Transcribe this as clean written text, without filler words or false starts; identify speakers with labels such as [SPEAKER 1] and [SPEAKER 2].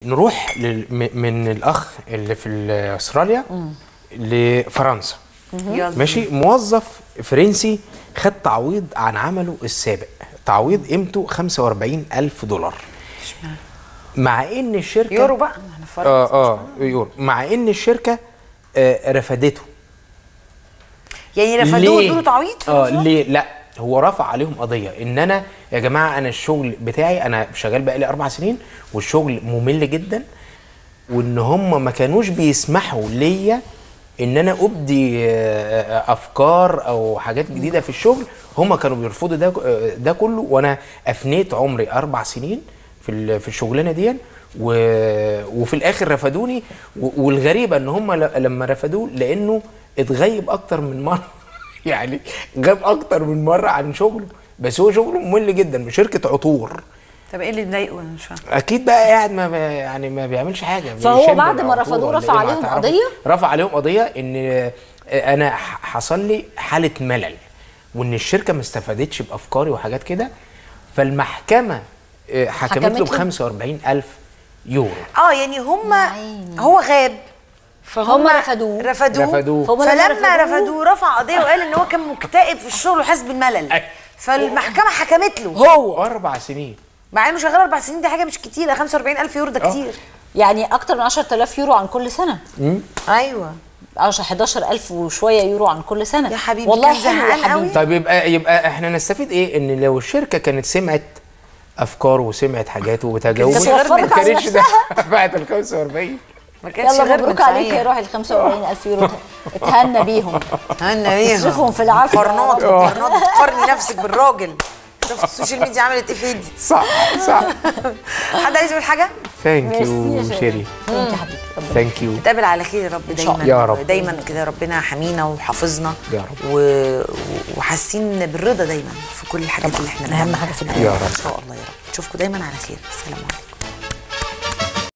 [SPEAKER 1] نروح من الاخ اللي في استراليا لفرنسا. ماشي. موظف فرنسي خد تعويض عن عمله السابق، تعويض قيمته $45,000، مع ان الشركه
[SPEAKER 2] يورو بقى.
[SPEAKER 1] يورو، مع ان الشركه رفضته.
[SPEAKER 2] يعني رفضوه ادوا له تعويض؟
[SPEAKER 1] ليه؟ لا، هو رفع عليهم قضيه ان انا يا جماعه انا الشغل بتاعي، انا شغال بقالي 4 سنين والشغل ممل جدا، وان هم ما كانوش بيسمحوا ليا ان انا ابدي افكار او حاجات جديده في الشغل. هم كانوا بيرفضوا ده كله، وانا افنيت عمري 4 سنين في الشغلانه دي، وفي الاخر رفضوني. والغريبه ان هم لما رفضوه لانه اتغيب اكتر من مره يعني غاب اكتر من مره عن شغله، بس هو شغله ممل جدا بشركه عطور.
[SPEAKER 2] طب ايه اللي مضايقه؟ انا مش فاهم.
[SPEAKER 1] اكيد بقى قاعد ما بيعملش حاجه.
[SPEAKER 3] فهو بعد ما رفضوه رفع عليهم قضيه؟
[SPEAKER 1] رفع عليهم قضيه ان انا حصل لي حاله ملل، وان الشركه ما استفادتش بافكاري وحاجات كده، فالمحكمه حكمت له €45,000.
[SPEAKER 2] يعني هو غاب،
[SPEAKER 3] فهم رفضوه.
[SPEAKER 2] فلما رفضوه رفع قضيه وقال ان هو كان مكتئب في الشغل وحاسس بالملل، فالمحكمه حكمت له
[SPEAKER 1] هو 4 سنين،
[SPEAKER 2] مع انه شغال 4 سنين. دي حاجه مش كتير، €45,000 ده كتير.
[SPEAKER 3] يعني اكتر من €10,000 عن كل سنه.
[SPEAKER 2] ايوه
[SPEAKER 3] 11,000 وشويه يورو عن كل سنه
[SPEAKER 2] يا حبيبي.
[SPEAKER 3] والله
[SPEAKER 2] كان زهقان قوي.
[SPEAKER 1] طيب يبقى احنا نستفيد ايه؟ ان لو الشركه كانت سمعت افكار وسمعت حاجات وتجاوبت
[SPEAKER 3] ما
[SPEAKER 1] كانتش دفعت ال 45.
[SPEAKER 2] ما كانش
[SPEAKER 3] يلا
[SPEAKER 2] غير
[SPEAKER 3] مبروك عليك يا روحي، €45,000 اتهنى بيهم.
[SPEAKER 2] اتهنى بيهم،
[SPEAKER 3] تصرفهم في العافيه.
[SPEAKER 2] قرناط قرني نفسك بالراجل. شفت السوشيال ميديا عملت ايه في ايدي؟
[SPEAKER 1] صح.
[SPEAKER 2] حد عايز يقول حاجه؟
[SPEAKER 1] ثانك يو شيري.
[SPEAKER 3] ثانك يو حبيبتي.
[SPEAKER 1] ثانك يو.
[SPEAKER 2] نتقابل على خير يا رب دايما
[SPEAKER 1] يا رب.
[SPEAKER 2] دايما كده، ربنا حمينا وحافظنا
[SPEAKER 1] يا رب،
[SPEAKER 2] وحاسين بالرضا دايما في كل الحاجات اللي احنا بنعملها.
[SPEAKER 3] اهم حاجه في الدنيا
[SPEAKER 1] يا رب
[SPEAKER 2] ان شاء الله يا رب. نشوفكم دايما على خير. السلام عليكم.